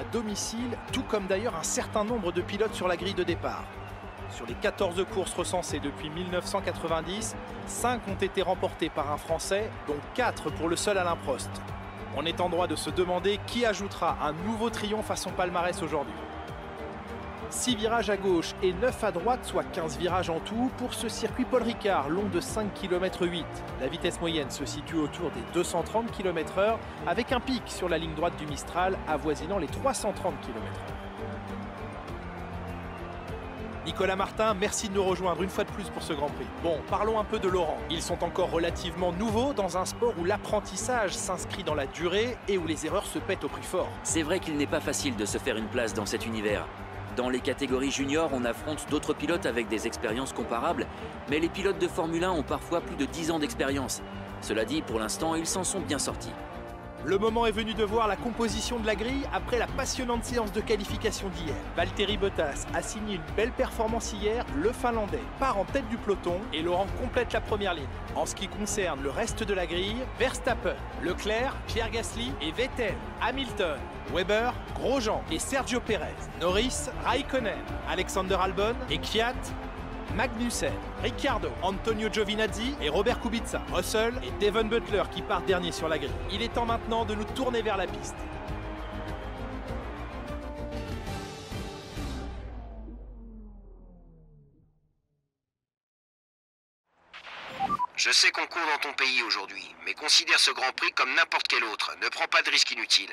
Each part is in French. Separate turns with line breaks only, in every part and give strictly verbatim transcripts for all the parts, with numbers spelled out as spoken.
domicile, tout comme d'ailleurs un certain nombre de pilotes sur la grille de départ. Sur les quatorze courses recensées depuis mille neuf cent quatre-vingt-dix, cinq ont été remportées par un Français, dont quatre pour le seul Alain Prost. On est en droit de se demander qui ajoutera un nouveau triomphe à son palmarès aujourd'hui. six virages à gauche et neuf à droite, soit quinze virages en tout, pour ce circuit Paul Ricard, long de cinq virgule huit kilomètres. La vitesse moyenne se situe autour des deux cent trente kilomètres heure, avec un pic sur la ligne droite du Mistral, avoisinant les trois cent trente kilomètres heure. Nicolas Martin, merci de nous rejoindre une fois de plus pour ce Grand Prix. Bon, parlons un peu de Laurent. Ils sont encore relativement nouveaux dans un sport où l'apprentissage s'inscrit dans la durée et où les erreurs se pètent au plus fort.
C'est vrai qu'il n'est pas facile de se faire une place dans cet univers. Dans les catégories juniors, on affronte d'autres pilotes avec des expériences comparables, mais les pilotes de Formule un ont parfois plus de dix ans d'expérience. Cela dit, pour l'instant, ils s'en sont bien sortis.
Le moment est venu de voir la composition de la grille après la passionnante séance de qualification d'hier. Valtteri Bottas a signé une belle performance hier, le Finlandais part en tête du peloton et Laurent complète la première ligne. En ce qui concerne le reste de la grille, Verstappen, Leclerc, Pierre Gasly et Vettel, Hamilton, Weber, Grosjean et Sergio Pérez, Norris, Raikkonen, Alexander Albon et Kvyat, Magnussen, Ricciardo, Antonio Giovinazzi et Robert Kubica, Russell et Devon Butler qui partent dernier sur la grille. Il est temps maintenant de nous tourner vers la piste.
Je sais qu'on court dans ton pays aujourd'hui, mais considère ce Grand Prix comme n'importe quel autre. Ne prends pas de risques inutiles.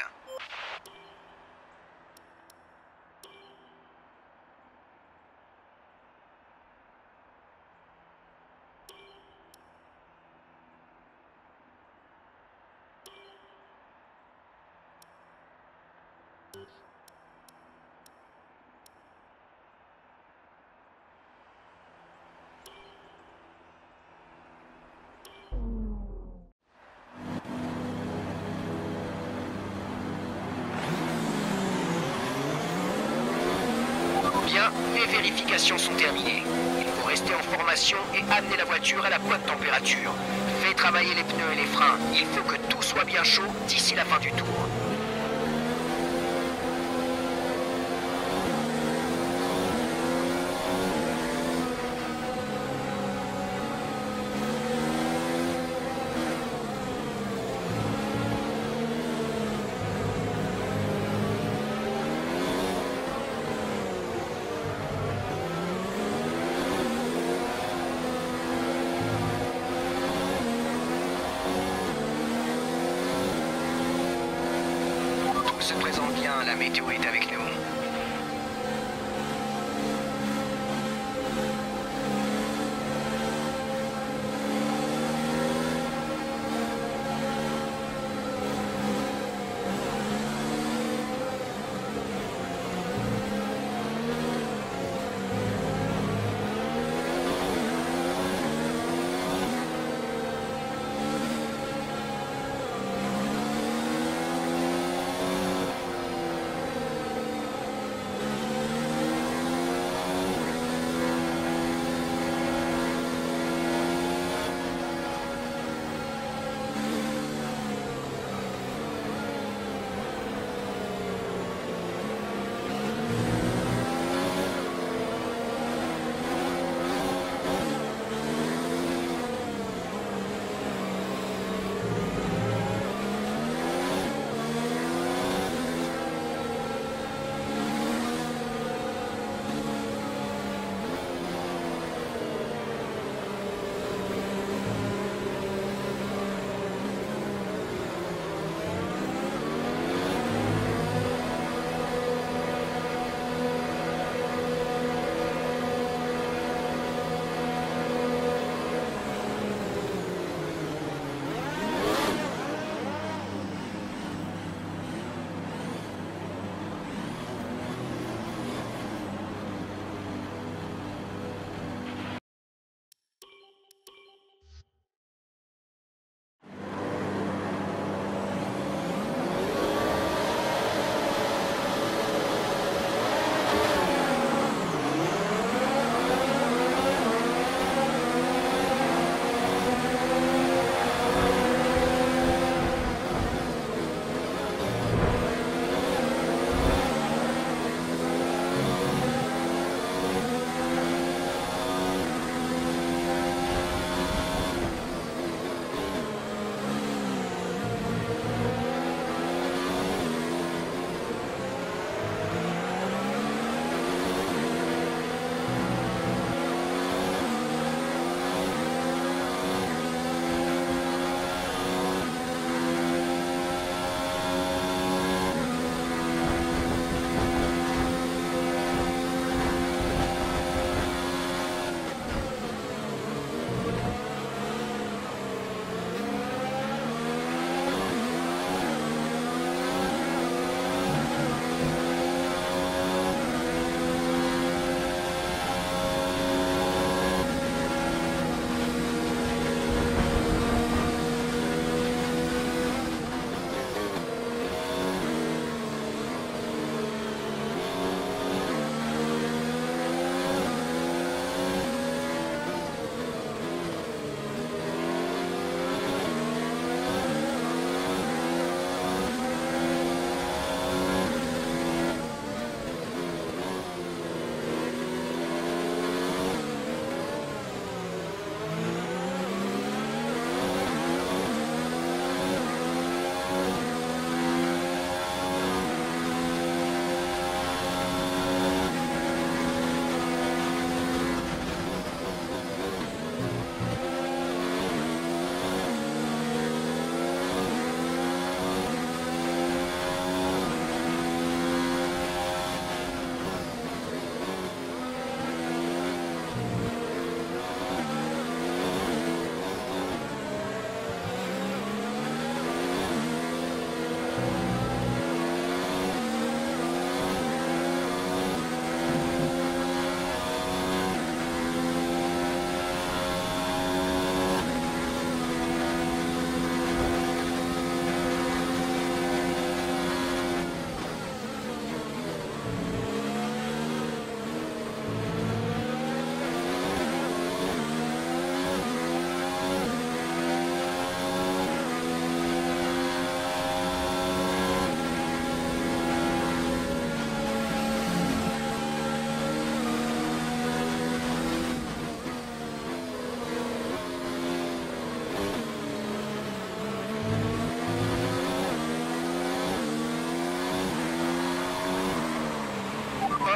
Bien, les vérifications sont terminées. Il faut rester en formation et amener la voiture à la bonne température. Fais travailler les pneus et les freins. Il faut que tout soit bien chaud d'ici la fin du tour. Se présente bien, la météo est avec nous.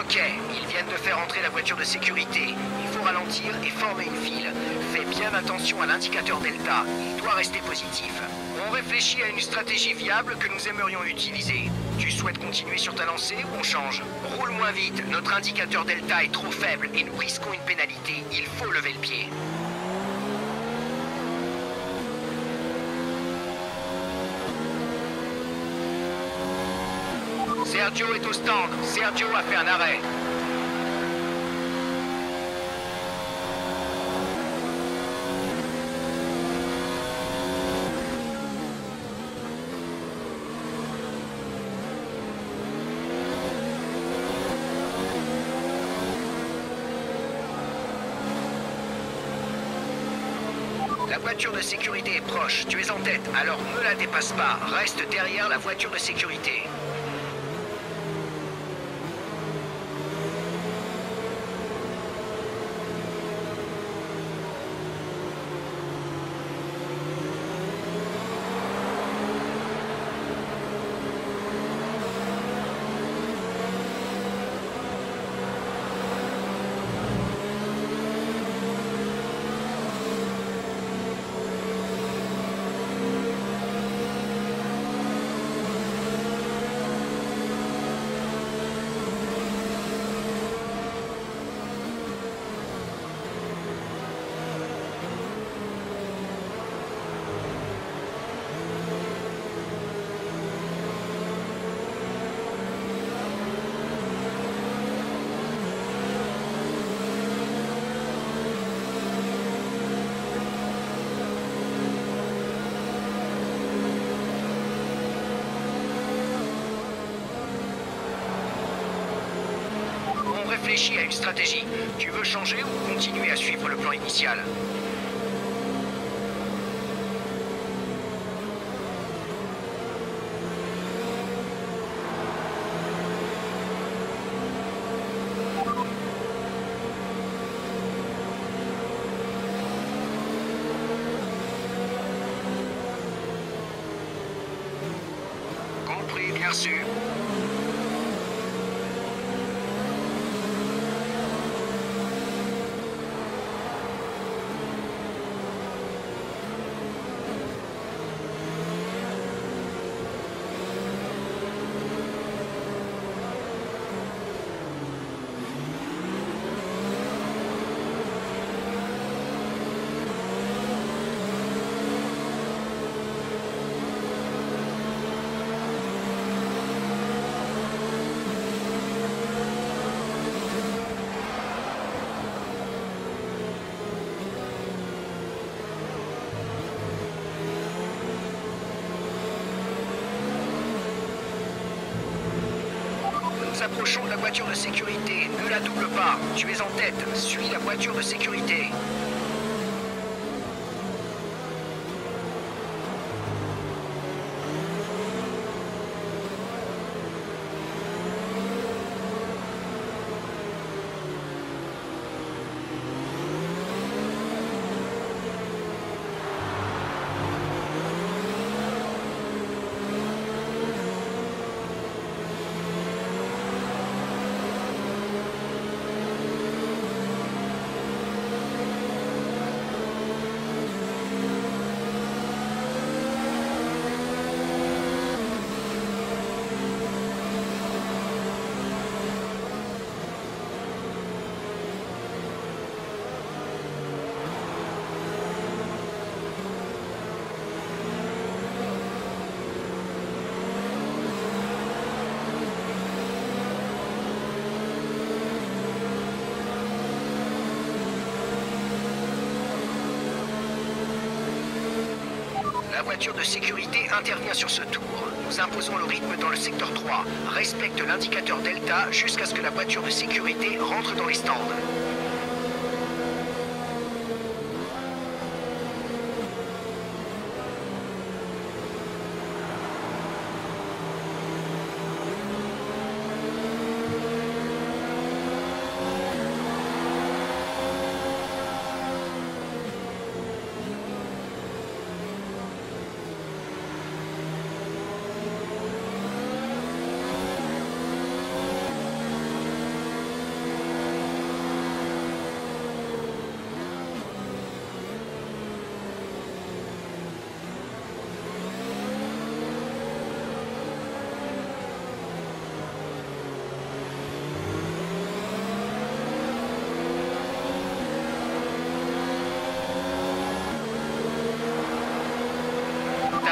Ok, ils viennent de faire entrer la voiture de sécurité. Il faut ralentir et former une file. Fais bien attention à l'indicateur Delta. Il doit rester positif. On réfléchit à une stratégie viable que nous aimerions utiliser. Tu souhaites continuer sur ta lancée ou on change? Roule moins vite. Notre indicateur Delta est trop faible et nous risquons une pénalité. Il faut lever le pied. Sergio est au stand. Sergio a fait un arrêt. La voiture de sécurité est proche. Tu es en tête, alors ne la dépasse pas. Reste derrière la voiture de sécurité. Réfléchis à une stratégie. Tu veux changer ou continuer à suivre le plan initial? Compris, bien sûr. Nous approchons de la voiture de sécurité. Ne la double pas. Tu es en tête. Suis la voiture de sécurité. La voiture de sécurité intervient sur ce tour. Nous imposons le rythme dans le secteur trois. Respecte l'indicateur Delta jusqu'à ce que la voiture de sécurité rentre dans les stands.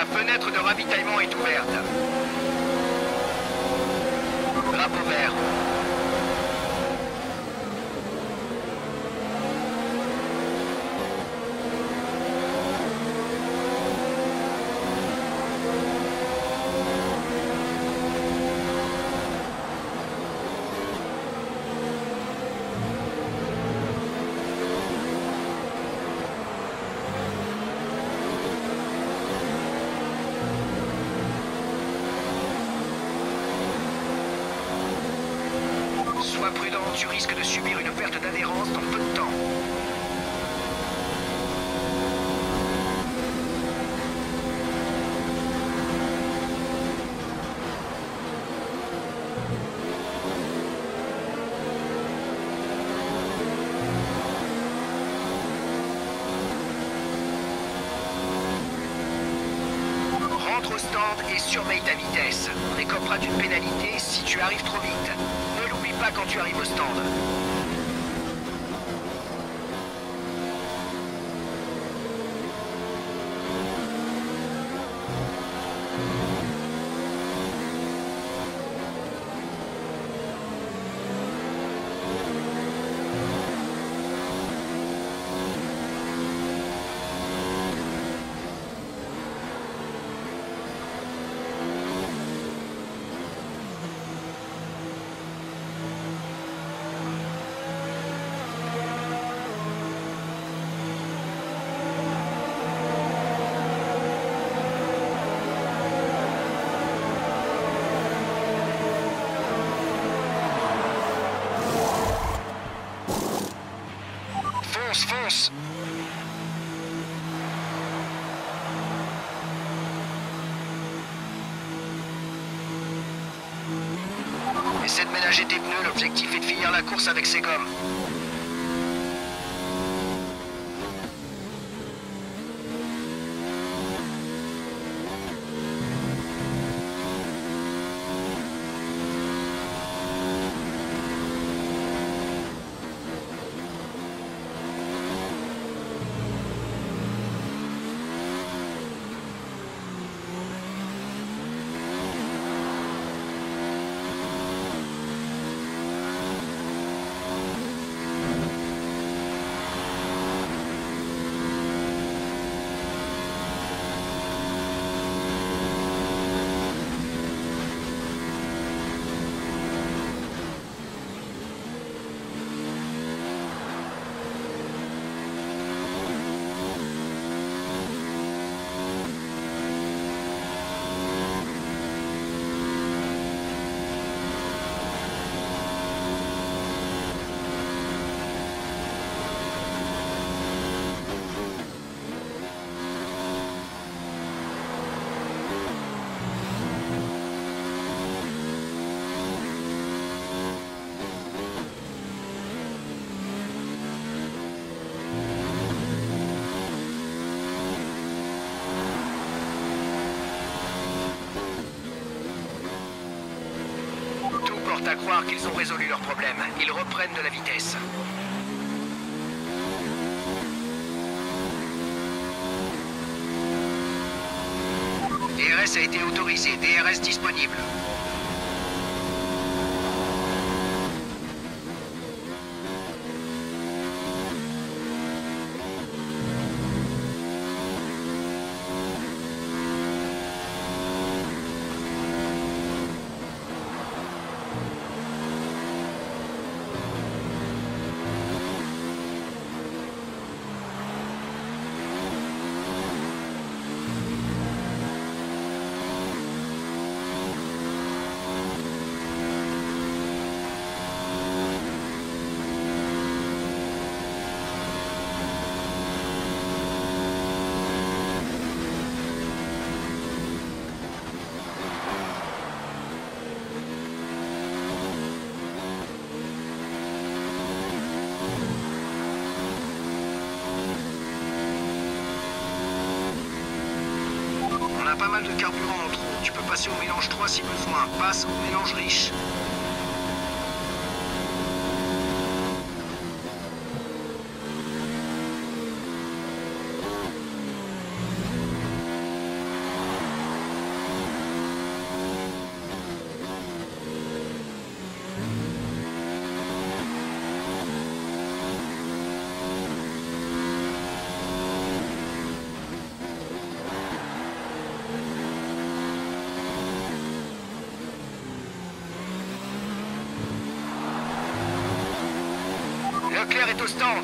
fenêtre de ravitaillement est ouverte. Drapeau vert. Sois prudent, tu risques de subir une perte d'adhérence dans peu de temps. Rentre au stand et surveille ta vitesse. On écopera d'une pénalité si tu arrives trop vite. Ne l'oublie pas quand tu arrives au stand. Fonce, fonce! Essaie de ménager tes pneus, l'objectif est de finir la course avec ces gommes. À croire qu'ils ont résolu leur problème. Ils reprennent de la vitesse. D R S a été autorisé. D R S disponible. On a pas mal de carburant en trop. Tu peux passer au mélange trois si besoin. Passe au mélange riche. Leclerc est au stand.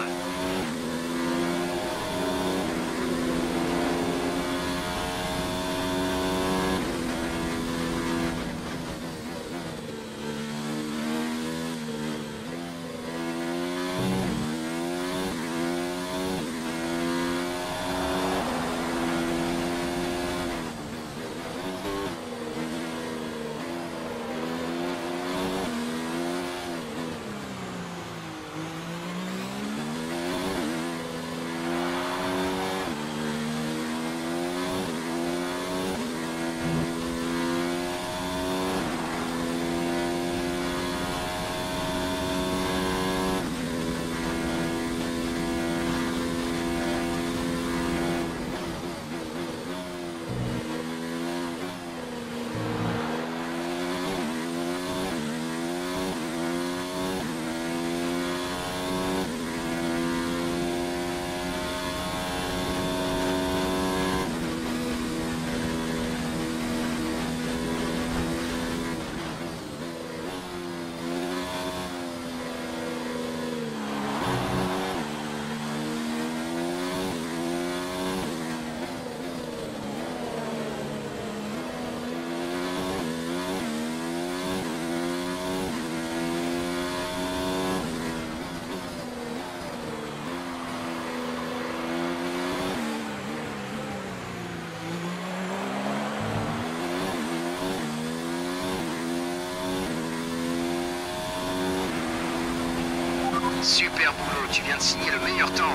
Super boulot, tu viens de signer le meilleur temps.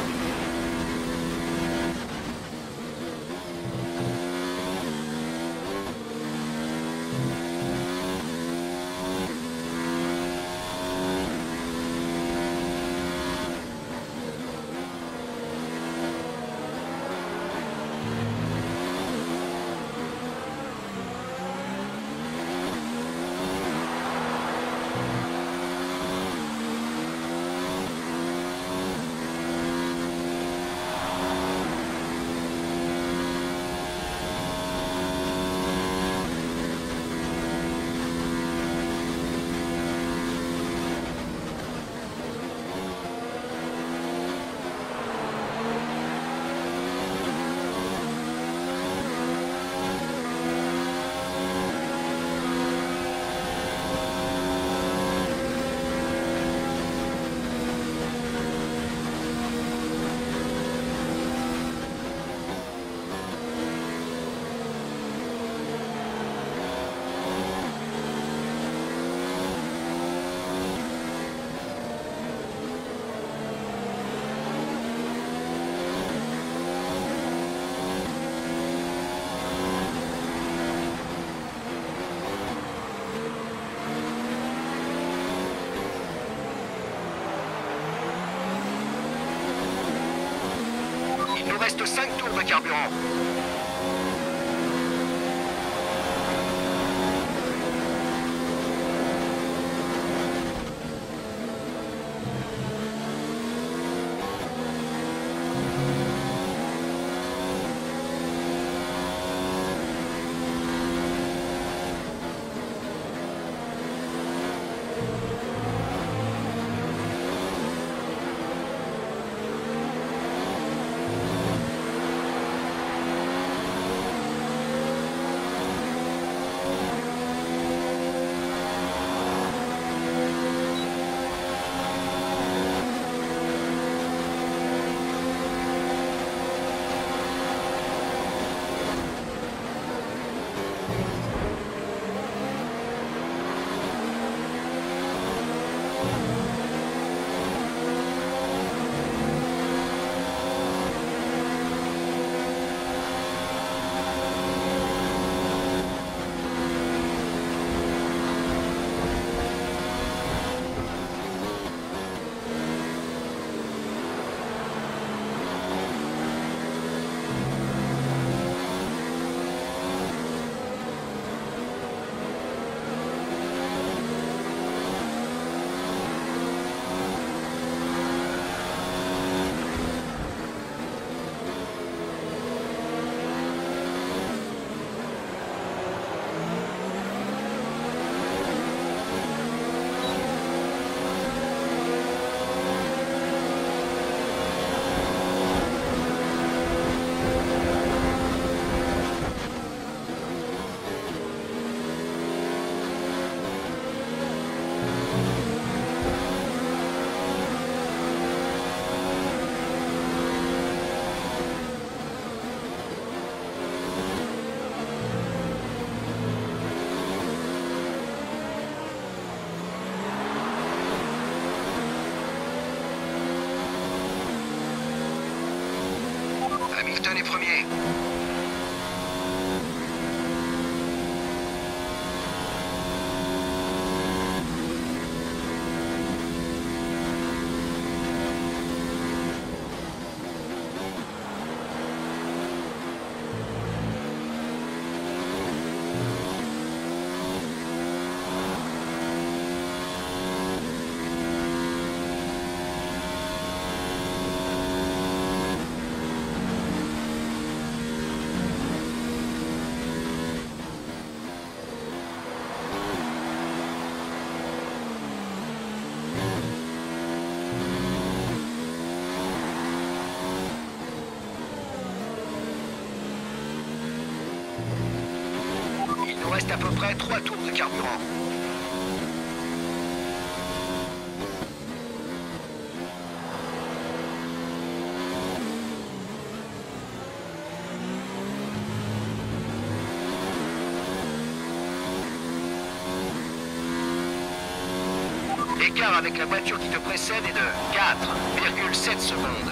Il nous reste cinq tours de carburant. Hamilton est premier. Il nous reste à peu près trois tours de carburant. L'écart avec la voiture qui te précède est de quatre virgule sept secondes.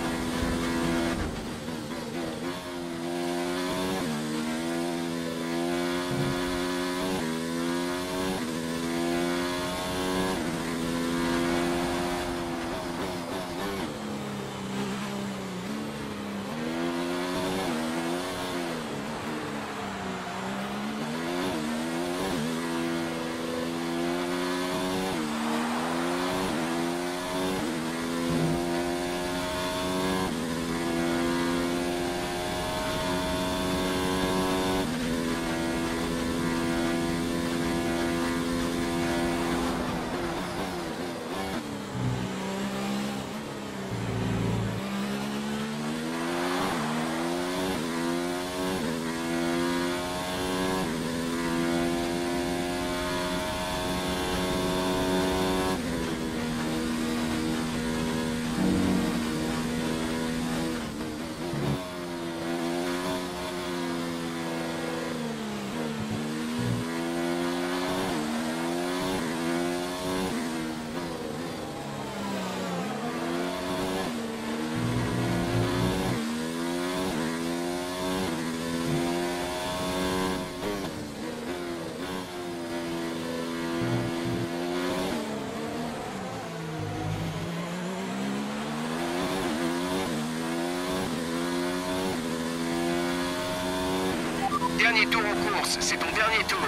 Dernier tour en course, c'est ton dernier tour.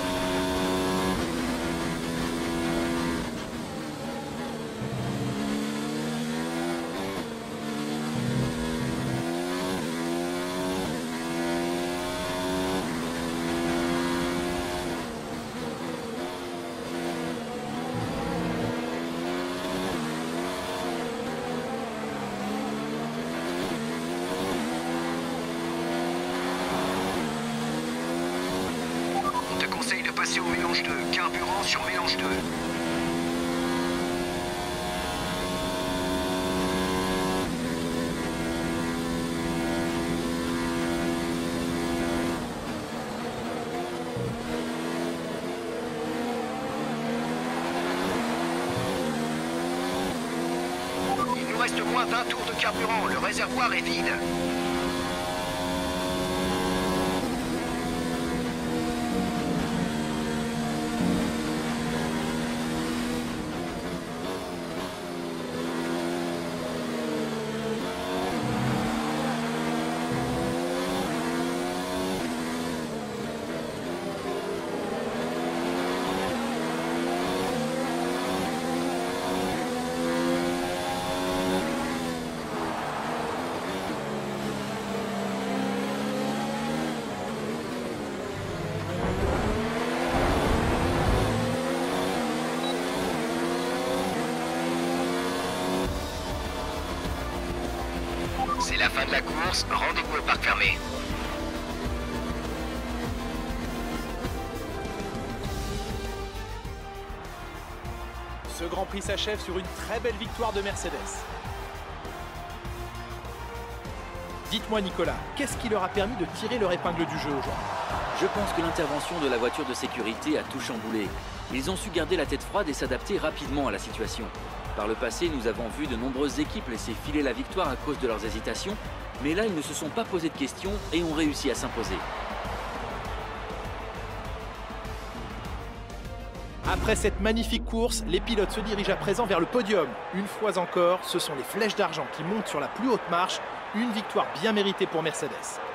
Passer au mélange de carburant sur mélange deux. Il nous reste moins d'un tour de carburant, le réservoir est vide. C'est la fin de la course, rendez-vous au parc fermé.
Ce Grand Prix s'achève sur une très belle victoire de Mercedes. Dites-moi Nicolas, qu'est-ce qui leur a permis de tirer leur épingle du jeu aujourd'hui?
Je pense que l'intervention de la voiture de sécurité a tout chamboulé. Ils ont su garder la tête froide et s'adapter rapidement à la situation. Par le passé, nous avons vu de nombreuses équipes laisser filer la victoire à cause de leurs hésitations, Mais là, ils ne se sont pas posé de questions et ont réussi à s'imposer.
Après cette magnifique course, les pilotes se dirigent à présent vers le podium. Une fois encore, ce sont les flèches d'argent qui montent sur la plus haute marche. Une victoire bien méritée pour Mercedes.